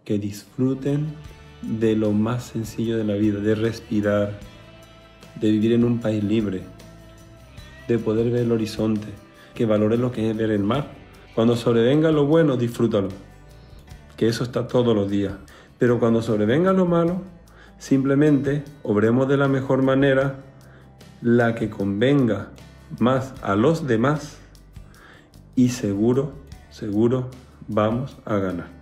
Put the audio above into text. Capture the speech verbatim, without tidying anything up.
que disfruten de lo más sencillo de la vida, de respirar, de vivir en un país libre, de poder ver el horizonte, que valoren lo que es ver el mar. Cuando sobrevenga lo bueno, disfrútalo, que eso está todos los días. Pero cuando sobrevenga lo malo, simplemente obremos de la mejor manera, la que convenga más a los demás, y seguro, seguro vamos a ganar.